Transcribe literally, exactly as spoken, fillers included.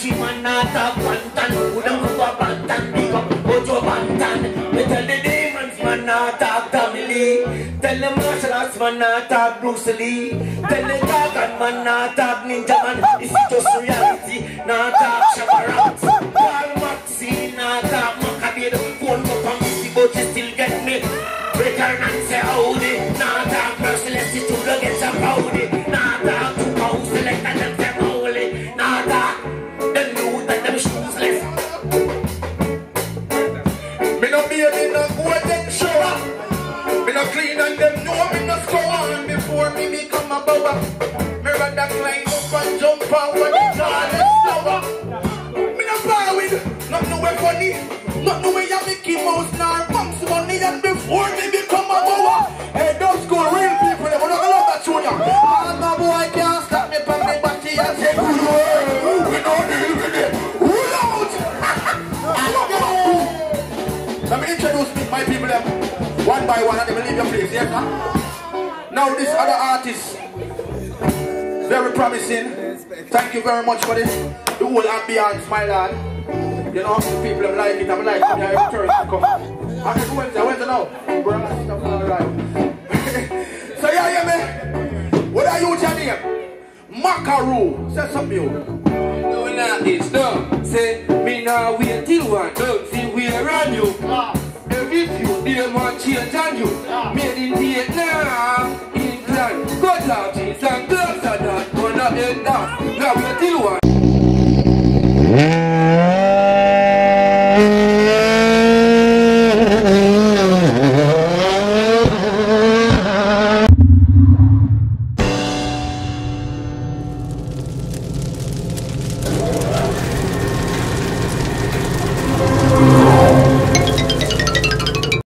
see man not a bantan. Who don't go a bantan, big up, go to a bantan. We tell the demons man not a family. Tell the martial arts man not a Bruce Lee. Tell the dragon man not a ninja man. It's just reality, not a Shabarats. Paul Maxine, not a Maccabee. The phone go from Missy, but you still get me. Return and say howdy. Not a merciless, to the get some howdy. Not a two house select and them say howdy. Not a the new and them shoesless. Me no baby no golden shower. Me no clean and them know me no score. And before me become a bower, me rather climb up and jump over the tallest tower. Me no bar with, not no way funny, not no way a Mickey Mouse nor Bumps money. And before me become a bower, hey, those school real people, they wanna love that junior. Man, my boy can't stop me from me body and say, we don't deal with it. Rule out. Let me introduce me, my people, them one by one, and they will leave your place, yes, huh? Now this other artist, very promising. Thank you very much for this. The whole ambience, my lad. You know, the people them like it, I'm like, I'm here every Thursday to come. And it's Wednesday, Wednesday now. Brother, stuff all right. So yeah, yeah, man. What are you, your name? Macaru. Say something, you. No, not it's done. Say, me now wait till one. Don't see where on you. Every few days one change on you. Made in Vietnam, England, got love, jeans and gloves and that. Gonna end up. Now wait till one.